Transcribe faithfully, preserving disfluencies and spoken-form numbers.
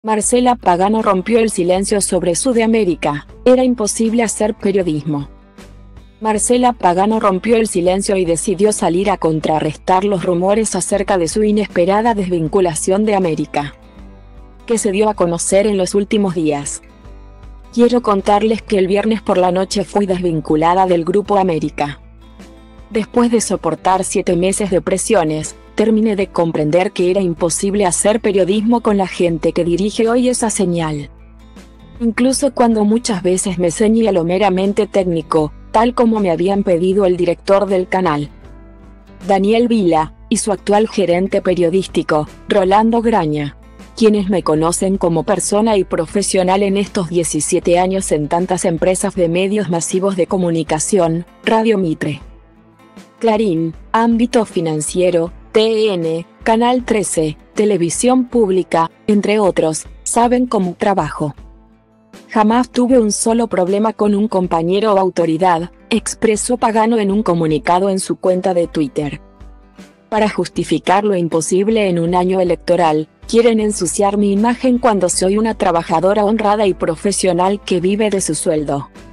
Marcela Pagano rompió el silencio sobre Sudamérica. Era imposible hacer periodismo. Marcela Pagano rompió el silencio y decidió salir a contrarrestar los rumores acerca de su inesperada desvinculación de América, que se dio a conocer en los últimos días. Quiero contarles que el viernes por la noche fui desvinculada del Grupo América. Después de soportar siete meses de presiones, terminé de comprender que era imposible hacer periodismo con la gente que dirige hoy esa señal. Incluso cuando muchas veces me ceñí a lo meramente técnico, tal como me habían pedido el director del canal, Daniel Vila, y su actual gerente periodístico, Rolando Graña, quienes me conocen como persona y profesional en estos diecisiete años en tantas empresas de medios masivos de comunicación, Radio Mitre, Clarín, Ámbito Financiero, T E N, Canal trece, Televisión Pública, entre otros, saben cómo trabajo. Jamás tuve un solo problema con un compañero o autoridad, expresó Pagano en un comunicado en su cuenta de Twitter. Para justificar lo imposible en un año electoral, quieren ensuciar mi imagen cuando soy una trabajadora honrada y profesional que vive de su sueldo.